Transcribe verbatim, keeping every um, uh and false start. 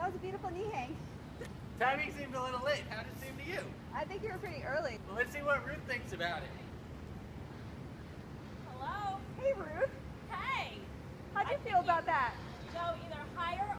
That was a beautiful knee hang. Timing seemed a little late. How did it seem to you? I think you were pretty early. Well, let's see what Ruth thinks about it.